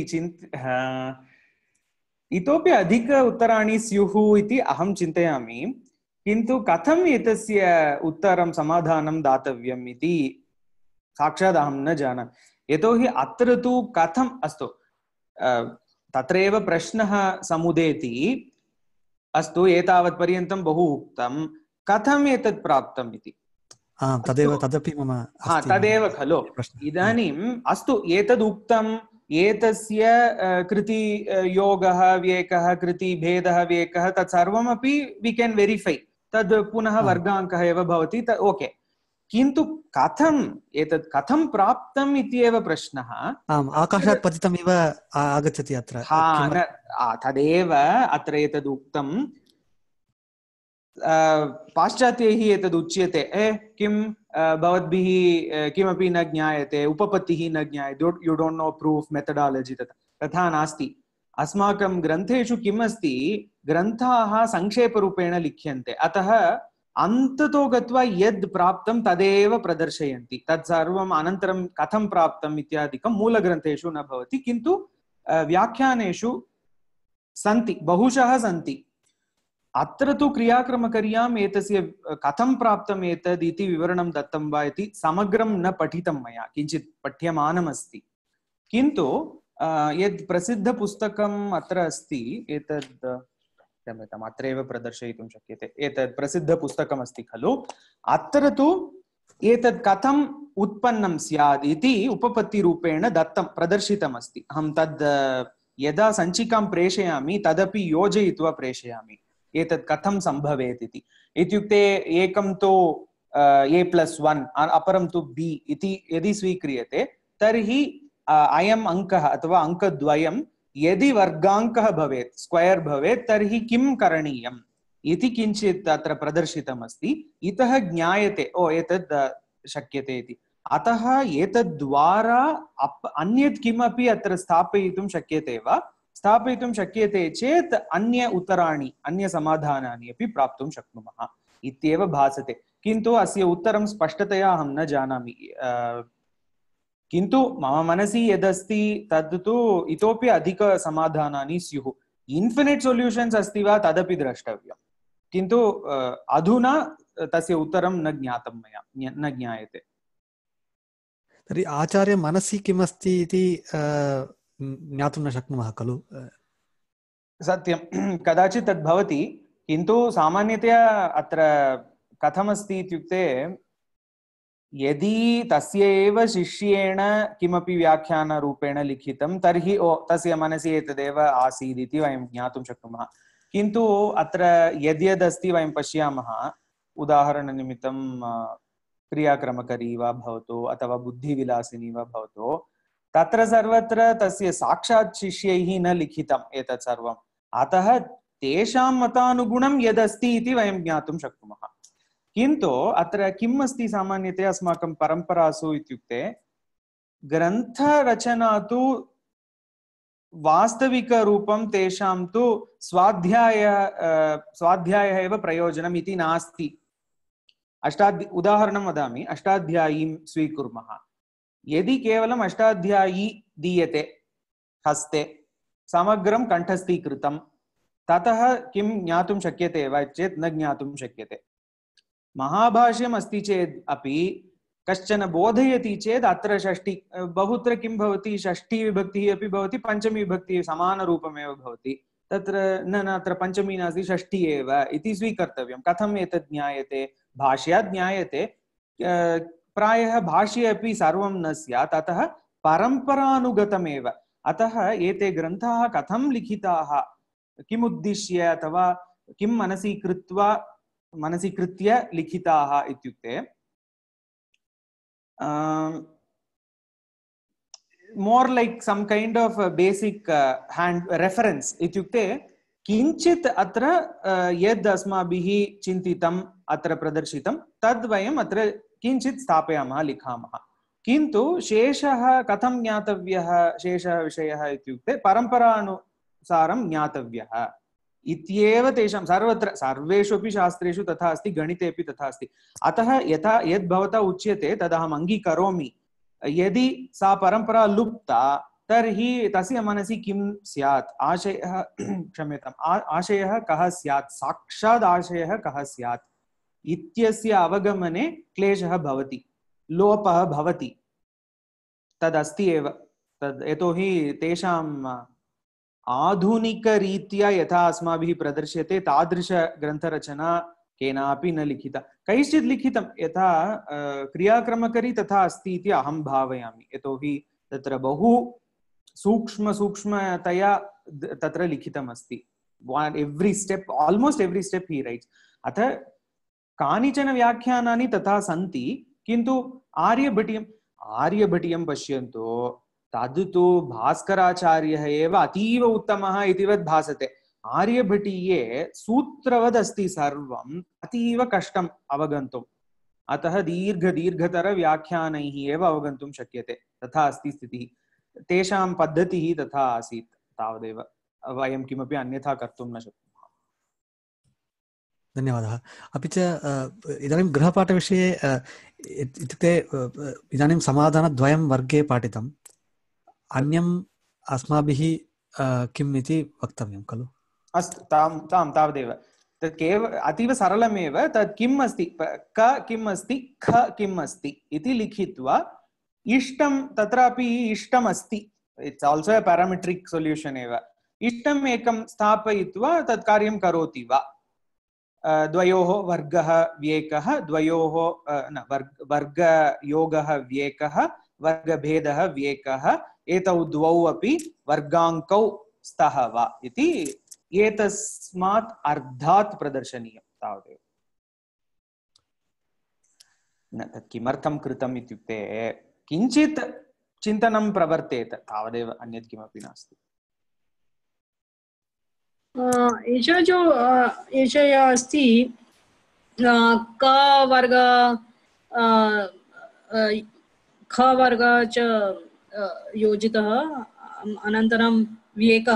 [SPEAKER 1] इतोपि अधिक उत्तराणि स्युः इति अहं चिन्तयामि, किन्तु कथम् एतस्य उत्तरं समाधानं दातव्यम् इति साक्षात् अहं न जानामि। यतोहि अत्र तु कथम्, अस्तु तत्रैव प्रश्नः समुदेति, अस्तु एतावत् पर्यन्तं बहु उक्तं, कथम् एतत् प्राप्तम् इति।
[SPEAKER 2] तदपि मम
[SPEAKER 1] तदेव खलु इदानीम्। अस्तु, एतद् उक्तं, एतस्य कृति योगः व्येकः, कृति भेदः व्येकः, तत् सर्वमपि वी केन् वेरिफै, तद् पुनः वर्गाङ्कः एव भवति, ओके। किन्तु कथम् एतत् कथं प्राप्तम् इत्येव प्रश्नः।
[SPEAKER 2] आकाशात् पतितम् इव आगच्छति अत्र।
[SPEAKER 1] तदेव अत्र एतद् उक्तं। पाश्चात्यैः एतद् उच्यते, किं भवद्भिः किमपि न ज्ञायते, उपपत्तिः न ज्ञायते, you don't know proof methodology. तथा नास्ति। अस्माकं ग्रन्थेषु किम् अस्ति, ग्रन्थाः संक्षेपरूपेण लिख्यन्ते, अतः अन्ततो गत्वा यद् प्राप्तं तदेव प्रदर्शयन्ति। तत् सर्वम् अनन्तरं कथं प्राप्तम् इत्यादिकं मूलग्रन्थेषु न भवति, किन्तु व्याख्यानेषु सन्ति, बहुशः सन्ति। अत्र तु क्रियाक्रमकर्याम् एतस्य कथं प्राप्तम् एतद् इति विवरणं दत्तं वा इति समग्रं न पठितं मया, किञ्चित् पठ्यमानमस्ति। किन्तु यद् प्रसिद्धपुस्तकम् अत्र अस्ति, एतद् क्षम्यताम्, अत्रैव प्रदर्शयितुं शक्यते, एतद् प्रसिद्धपुस्तकमस्ति खलु, अत्र तु एतद् कथम् उत्पन्नं स्यात् इति उपपत्तिरूपेण दत्तं, प्रदर्शितमस्ति। अहं तद् यदा सञ्चिकां प्रेषयामि तदपि योजयित्वा प्रेषयामि, एतत् कथं सम्भवेत् इति। इत्युक्ते एकं तु a+1 अपरं तु b इति यदि स्वीक्रियते, तर्हि अयम् अङ्कः अथवा अङ्कद्वयं यदि वर्गाङ्कः भवेत्, स्क्वयर् भवेत्, तर्हि किं करणीयम् इति किञ्चित् अत्र प्रदर्शितमस्ति। इतः ज्ञायते एतद् शक्यते इति। अतः एतद्द्वारा अन्यत् किमपि अत्र स्थापयितुं शक्यते वा? स्थापयितुं शक्यते चेत् अन्य उत्तराणि, अन्य समाधानानि अपि प्राप्तुं शक्नुमः इत्येव भासते। किन्तु अस्य उत्तरं स्पष्टतया अहं न जानामि। किन्तु मम मनसि यदस्ति तद् तु इतोपि अधिकसमाधानानि स्युः। इन्फिनिट् सोल्यूशन्स् अस्ति वा तदपि द्रष्टव्यं, किन्तु अधुना तस्य उत्तरं न ज्ञातं मया, न ज्ञायते।
[SPEAKER 2] तर्हि आचार्य मनसि किमस्ति इति ज्ञातुं न शक्नुमः खलु?
[SPEAKER 1] सत्यं, कदाचित् तद् भवति, किन्तु सामान्यतया अत्र कथमस्ति इत्युक्ते, यदि तस्य एव शिष्येण किमपि व्याख्यानरूपेण लिखितं, तर्हि तस्य मनसि एतदेव आसीत् इति वयं ज्ञातुं शक्नुमः। किन्तु अत्र यद्यदस्ति वयं पश्यामः, उदाहरणनिमित्तं क्रियाक्रमकरी वा भवतु अथवा बुद्धिविलासिनी वा भवतु, तत्र सर्वत्र तस्य साक्षात् शिष्यैः न लिखितम् एतत् सर्वम्। अतः तेषां मतानुगुणं यदस्ति इति वयं ज्ञातुं शक्नुमः। किन्तु अत्र किम् अस्ति सामान्यतया अस्माकं परम्परासु इत्युक्ते, ग्रन्थरचना तु वास्तविकरूपं तेषां तु स्वाध्यायः एव प्रयोजनम् इति नास्ति। उदाहरणं वदामि, अष्टाध्यायीं स्वीकुर्मः। यदि केवलम् अष्टाध्यायी दीयते हस्ते, समग्रं कण्ठस्थीकृतं, ततः किं ज्ञातुं शक्यते वा चेत् न ज्ञातुं शक्यते। महाभाष्यम् अस्ति चेत् अपि कश्चन बोधयति चेत् अत्र षष्ठी, बहुत्र किं भवति, षष्ठी विभक्तिः अपि भवति, पञ्चमी विभक्तिः समानरूपमेव भवति। तत्र न अत्र पञ्चमी नास्ति, षष्ठी एव इति स्वीकर्तव्यं। कथम् एतत् ज्ञायते? भाष्यात् ज्ञायते। प्रायः भाष्ये अपि सर्वं न स्यात्, अतः परम्परानुगतमेव। अतः एते ग्रन्थाः कथं लिखिताः, किमुद्दिश्य अथवा किं मनसि कृत्य लिखिताः इत्युक्ते more like some kind of basic hand reference इत्युक्ते किञ्चित् अत्र यद् अस्माभिः चिन्तितम् अत्र प्रदर्शितं तद् वयम् अत्र किञ्चित् स्थापयामः, लिखामः। किन्तु शेषः कथं ज्ञातव्यः, शेषः विषयः इत्युक्ते परम्परानुसारं ज्ञातव्यः इत्येव तेषां सर्वत्र सर्वेषु अपि शास्त्रेषु तथा अस्ति, गणिते अपि तथा अस्ति। अतः यथा यद् भवता उच्यते तदहम् अङ्गीकरोमि। यदि सा परम्परा लुप्ता तर्हि तस्य मनसि किं स्यात्, आशयः क्षम्यताम्, आशयः कः स्यात्, साक्षात् आशयः कः स्यात् इत्यस्य अवगमने क्लेशः भवति, लोपः भवति। तदस्ति एव तद्, यतोहि तेषाम् आधुनिकरीत्या यथा अस्माभिः प्रदर्श्यते तादृशग्रन्थरचना केनापि न लिखिता। कैश्चित् लिखितं, यथा क्रियाक्रमकरी तथा अस्ति इति अहं भावयामि, यतोहि तत्र बहु सूक्ष्मतया तत्र लिखितमस्ति। Every step, almost every step he writes. अतः कानिचन व्याख्यानानि तथा सन्ति, किन्तु आर्यभटीयं पश्यन्तु, तद् तु भास्कराचार्यः एव अतीव उत्तमः इतिवत् भासते। आर्यभटीये सूत्रवद् अस्ति सर्वम्, अतीव कष्टम् अवगन्तुम्। अतः दीर्घतर व्याख्यानैः एव अवगन्तुं शक्यते। तथा अस्ति स्थितिः, तेषां पद्धतिः तथा आसीत्, तावदेव। वयं किमपि अन्यथा कर्तुं न शक्नुमः।
[SPEAKER 2] धन्यवादः। अपि च इदानीं गृहपाठविषये इत्युक्ते इदानीं समाधानद्वयं वर्गे पाठितम्, अन्यम् अस्माभिः किम् इति वक्तव्यं खलु? अस्तु,
[SPEAKER 1] तावदेव। तत् अतीव सरलमेव। तत् किम् अस्ति, क किम् अस्ति, ख किम् अस्ति इति लिखित्वा इष्टं, तत्रापि इष्टम् अस्ति, it's also a parametric solution एव। इष्टम् एकं स्थापयित्वा तत् कार्यं करोति वा, द्वयोः वर्गः व्येकः, द्वयोः वर्गयोगः व्येकः, वर्गभेदः व्येकः, एतौ द्वौ अपि वर्गाङ्कौ स्तः वा इति एतस्मात् अर्धात् प्रदर्शनीयं, तावदेव। न तत् किमर्थं कृतम् इत्युक्ते किञ्चित् चिन्तनं प्रवर्तेत, तावदेव, अन्यत् किमपि नास्ति।
[SPEAKER 3] एषः अस्ति क वर्ग ख वर्ग च योजितः, अनन्तरं व्येकः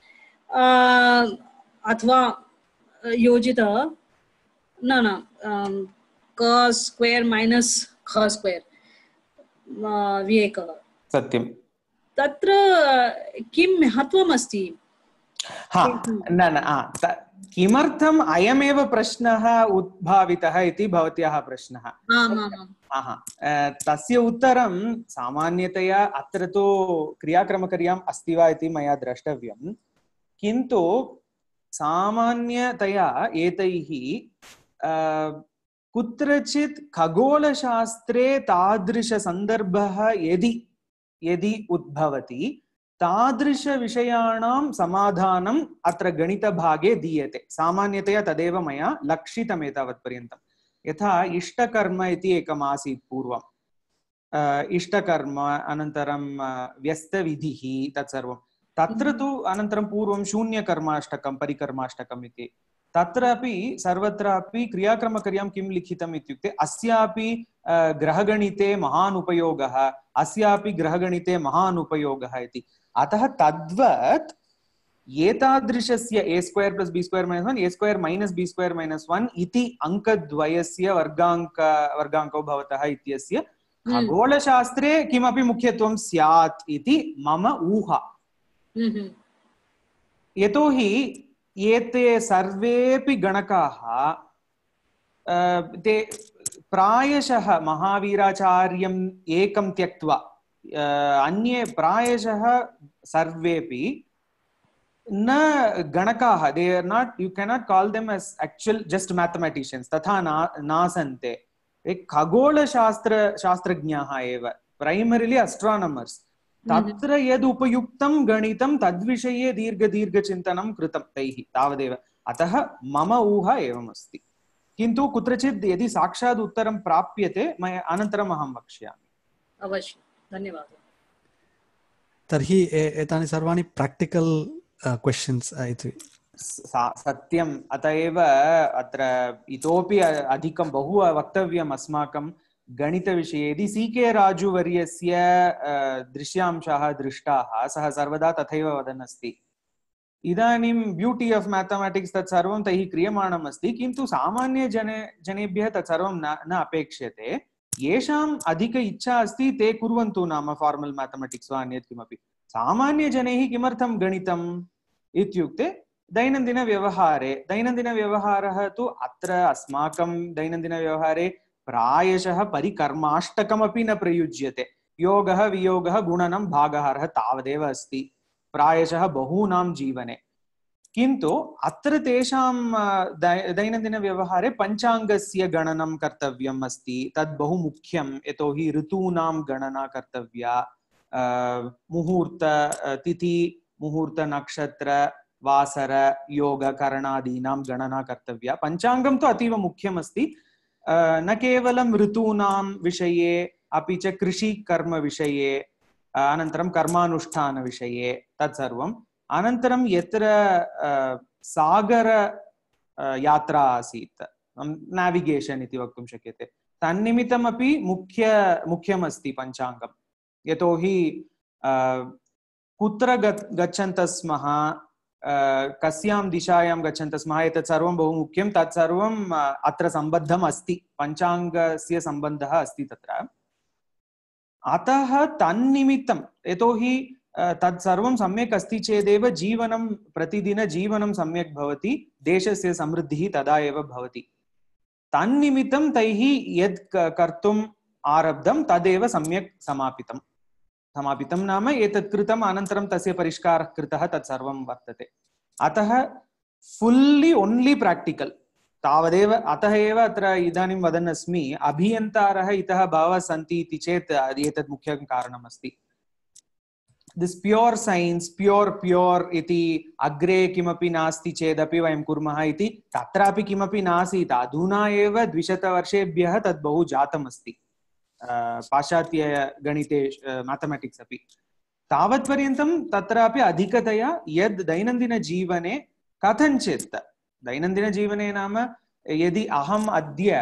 [SPEAKER 3] अथवा योजितः, न क स्क्वेर् माइनस् ख स्क्वेर् व्येकः।
[SPEAKER 1] सत्यं।
[SPEAKER 3] तत्र किं महत्वम् अस्ति?
[SPEAKER 1] किमर्थम् अयमेव प्रश्नः उद्भावितः इति भवत्याः प्रश्नः। तस्य उत्तरं सामान्यतया अत्र तु क्रियाक्रमकर्याम् अस्ति वा इति मया द्रष्टव्यं, किन्तु सामान्यतया एतैः कुत्रचित् खगोलशास्त्रे तादृशसन्दर्भः यदि उद्भवति, तादृशविषयाणां समाधानम् अत्र गणितभागे दीयते। सामान्यतया तदेव मया लक्षितम् एतावत्पर्यन्तं। यथा इष्टकर्म इति एकम् आसीत् पूर्वम्, इष्टकर्म, अनन्तरं व्यस्तविधिः, तत्सर्वं। तत्र तु अनन्तरं पूर्वं शून्यकर्माष्टकं, परिकर्माष्टकम् इति। तत्रापि सर्वत्रापि क्रियाक्रमकर्यां किं लिखितम् इत्युक्ते अस्यापि ग्रहगणिते महान् उपयोगः, अस्यापि ग्रहगणिते महान् उपयोगः इति। अतः तद्वत् एतादृशस्य a square plus b square minus 1 a square minus b square minus 1 इति अङ्कद्वयस्य वर्गाङ्कौ भवतः इत्यस्य खगोलशास्त्रे किमपि मुख्यत्वं स्यात् इति मम ऊहा। यतोहि एते सर्वेपि गणकाः ते प्रायशः महावीराचार्यम् एकं त्यक्त्वा अन्ये प्रायशः सर्वेपि न गणकाः, they are not, you cannot call them as actual just mathematicians, तथा नासन्ते, खगोलशास्त्रज्ञाः एव, primarily astronomers। तत्र यद् उपयुक्तं गणितं तद्विषये दीर्घचिन्तनं कृतं तैः, तावदेव। अतः मम ऊहा एवमस्ति, किन्तु कुत्रचित् यदि साक्षात् उत्तरं प्राप्यते मया अनन्तरम् अहं वक्ष्यामि।
[SPEAKER 3] अवश्यं, धन्यवादः।
[SPEAKER 2] तर्हि एतानि सर्वाणि प्राक्टिकल् क्वेश्चन्स् इति
[SPEAKER 1] सत्यम्। अत एव अत्र इतोपि अधिकं बहु वक्तव्यम् अस्माकं गणितविषये। यदि सी.के. राजुवर्यस्य दृश्यांशाः दृष्टाः, सः सर्वदा तथैव वदन् अस्ति, इदानीं ब्यूटी आफ् मैथमेटिक्स् तत् सर्वं तैः क्रियमाणम् अस्ति, किन्तु सामान्यजनेभ्यः तत् सर्वं न अपेक्ष्यते। येषाम् अधिक इच्छा अस्ति ते कुर्वन्तु, नाम फार्मल् मैथमेटिक्स् वा अन्यत् किमपि। सामान्यजनैः किमर्थं गणितम् इत्युक्ते दैनन्दिनव्यवहारः तु अत्र अस्माकं दैनन्दिनव्यवहारे प्रायशः परिकर्माष्टकमपि न प्रयुज्यते। योगः वियोगः गुणनं भागहारः तावदेव अस्ति प्रायशः बहूनां जीवने। किन्तु अत्र तेषां दैनन्दिनव्यवहारे पञ्चाङ्गस्य गणनं कर्तव्यम् अस्ति, तद् बहु मुख्यं। यतोहि ऋतूनां गणना कर्तव्या, मुहूर्त तिथि मुहूर्त नक्षत्र वासर योग करणादीनां गणना कर्तव्या। पञ्चाङ्गं तु अतीव मुख्यमस्ति, न केवलं ऋतूनां विषये अपि च कृषिकर्म विषये, अनन्तरं कर्मानुष्ठानविषये तत्सर्वम्। अनन्तरं यत्र सागर यात्रा आसीत्, नाविगेशन् इति वक्तुं शक्यते, तन्निमित्तमपि मुख्यमस्ति पञ्चाङ्गम्। यतोहि कुत्र गच्छन्तः स्मः, कस्यां दिशायां गच्छन्तः स्मः, एतत् सर्वं बहु मुख्यं। तत्सर्वम् अत्र सम्बद्धम् अस्ति, पञ्चाङ्गस्य सम्बन्धः अस्ति तत्र। अतः तन्निमित्तं, यतोहि तत्सर्वं सम्यक् अस्ति चेदेव जीवनं, प्रतिदिनजीवनं सम्यक् भवति, देशस्य समृद्धिः तदा एव भवति। तन्निमित्तं तैः यद् कर्तुम् आरब्धं तदेव सम्यक् समापितं नाम एतत् कृतम्, अनन्तरं तस्य परिष्कारः कृतः, तत्सर्वं वर्तते। अतः फुल्लि ओन्लि प्राक्टिकल् तावदेव। अतः एव अत्र इदानीं वदन् अस्मि, अभियन्तारः इतः बहवः सन्ति इति चेत् एतत् मुख्यं कारणमस्ति। दिस् प्योर् सैन्स्, प्योर् इति अग्रे किमपि नास्ति चेदपि वयं कुर्मः इति, तत्रापि किमपि नासीत्। अधुना एव 200 वर्षेभ्यः तद् बहु जातमस्ति पाश्चात्य गणिते, मैथमेटिक्स् अपि। तावत्पर्यन्तं तत्रापि अधिकतया यद् दैनन्दिनजीवने कथञ्चित्, दैनन्दिनजीवने नाम यदि अहम् अद्य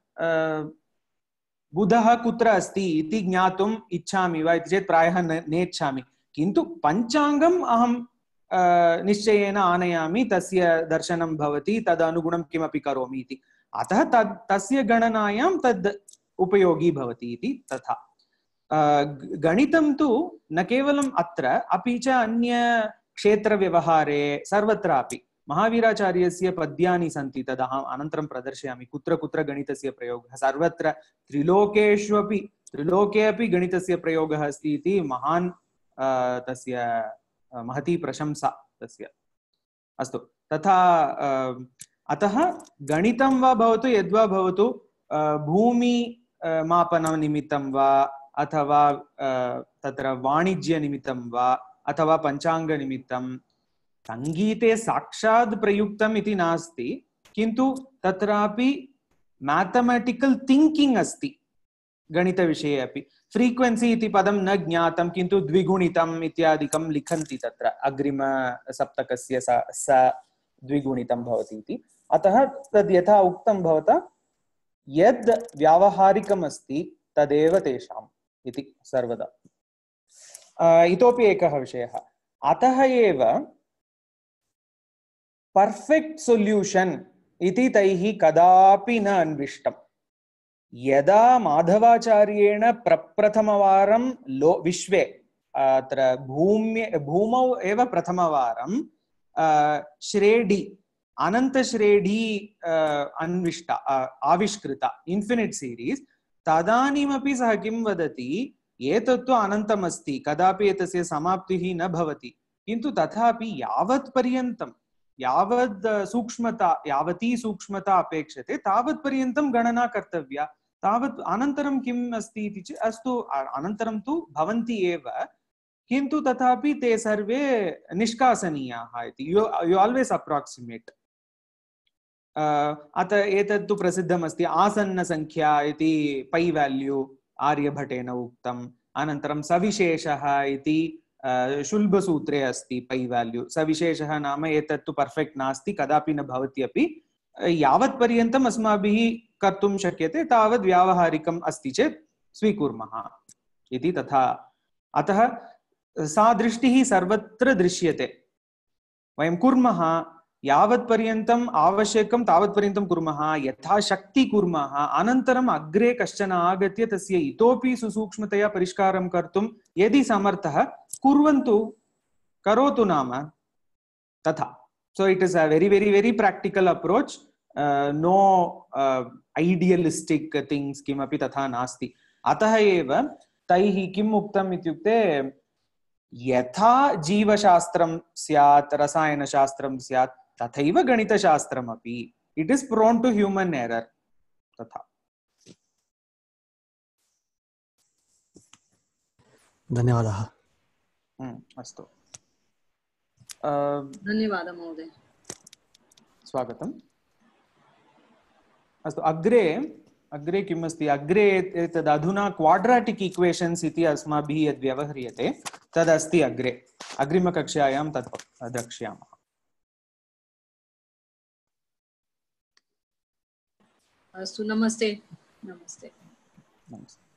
[SPEAKER 1] बुधः कुत्र अस्ति इति ज्ञातुम् इच्छामि वा इति चेत् प्रायः नेच्छामि, किन्तु पञ्चाङ्गम् अहं निश्चयेन आनयामि, तस्य दर्शनं भवति, तदनुगुणं किमपि करोमि इति। अतः तस्य गणनायां तद् उपयोगी भवति इति। तथा गणितं तु न केवलम् अत्र, अपि च अन्य क्षेत्रव्यवहारे सर्वत्रापि। महावीराचार्यस्य पद्यानि सन्ति, तदहम् अनन्तरं प्रदर्शयामि, कुत्र कुत्र गणितस्य प्रयोगः। सर्वत्र त्रिलोके अपि गणितस्य प्रयोगः अस्ति इति महान् तस्य महती प्रशंसा तस्य। अस्तु, तथा अतः गणितं वा भवतु यद्वा भवतु, भूमि मापननिमित्तं वा अथवा तत्र वाणिज्यनिमित्तं वा अथवा पञ्चाङ्गनिमित्तं, सङ्गीते साक्षात् प्रयुक्तम् इति नास्ति, किन्तु तत्रापि मैथमेटिकल् थिङ्किङ्ग् अस्ति गणितविषये अपि। फ्रीक्वेन्सी इति पदं न ज्ञातं, किन्तु द्विगुणितम् इत्यादिकं लिखन्ति तत्र, अग्रिमसप्तकस्य स द्विगुणितं भवति इति। अतः तद् यथा उक्तं भवता, यद् व्यावहारिकमस्ति तदेव तेषाम् इति सर्वदा। इतोपि एकः विषयः, अतः एव पर्फेक्ट सोल्यूशन इति तैः कदापि न अन्विष्टम्। यदा माधवाचार्येण प्रप्रथमवारं विश्वे अत्र भूमौ एव प्रथमवारं श्रेणी अनन्तश्रेणी आविष्कृता इन्फिनिट् सीरीस्, तदानीमपि सः किं वदति, एतत्तु अनन्तमस्ति, कदापि एतस्य समाप्तिः न भवति, किन्तु तथापि यावत् पर्यन्तं यावद् सूक्ष्मता यावती सूक्ष्मता अपेक्षते तावत् पर्यन्तं गणना कर्तव्या, तावत् अनन्तरं किम् अस्ति इति चेत् अस्तु अनन्तरं तु भवन्ति एव, किन्तु तथापि ते सर्वे निष्कासनीयाः इति। You always approximate. अतः एतत्तु प्रसिद्धमस्ति, आसन्नसङ्ख्या इति पै वेल्यू आर्यभटेन उक्तम्, अनन्तरं सविशेषः इति शुल्बसूत्रे अस्ति पै वेल्यू। सविशेषः नाम एतत्तु परफेक्ट नास्ति, कदापि न भवति अपि, यावत् पर्यन्तम् अस्माभिः कर्तुं शक्यते तावद् व्यावहारिकम् अस्ति चेत् स्वीकुर्मः इति तथा। अतः सा दृष्टिः सर्वत्र दृश्यते। वयं कुर्मः, यावत् पर्यन्तम् आवश्यकं तावत् पर्यन्तं कुर्मः, यथाशक्ति कुर्मः, अनन्तरम् अग्रे कश्चन आगत्य तस्य इतोपि सुसूक्ष्मतया परिष्कारं कर्तुं यदि समर्थः कुर्वन्तु, करोतु नाम तथा। So it is a very very very practical approach, no idealistic things किमपि तथा नास्ति। अतः एव तैः किम् उक्तम् इत्युक्ते, यथा जीवशास्त्रं स्यात्, रसायनशास्त्रं स्यात्, तथैव गणितशास्त्रमपि, it is prone to human error तथा।
[SPEAKER 2] धन्यवादः।
[SPEAKER 1] अस्तु,
[SPEAKER 3] धन्यवादः महोदय।
[SPEAKER 1] स्वागतम्। अस्तु, अग्रे किम् अस्ति, अग्रे एतद् अधुना क्वाड्राटिक् इक्वेशन्स् इति अस्माभिः यद् व्यवह्रियते तदस्ति अग्रे, अग्रिमकक्षायां तत् द्रक्ष्यामः।
[SPEAKER 3] अस्तु, नमस्ते। नमस्ते।
[SPEAKER 1] नमस्ते।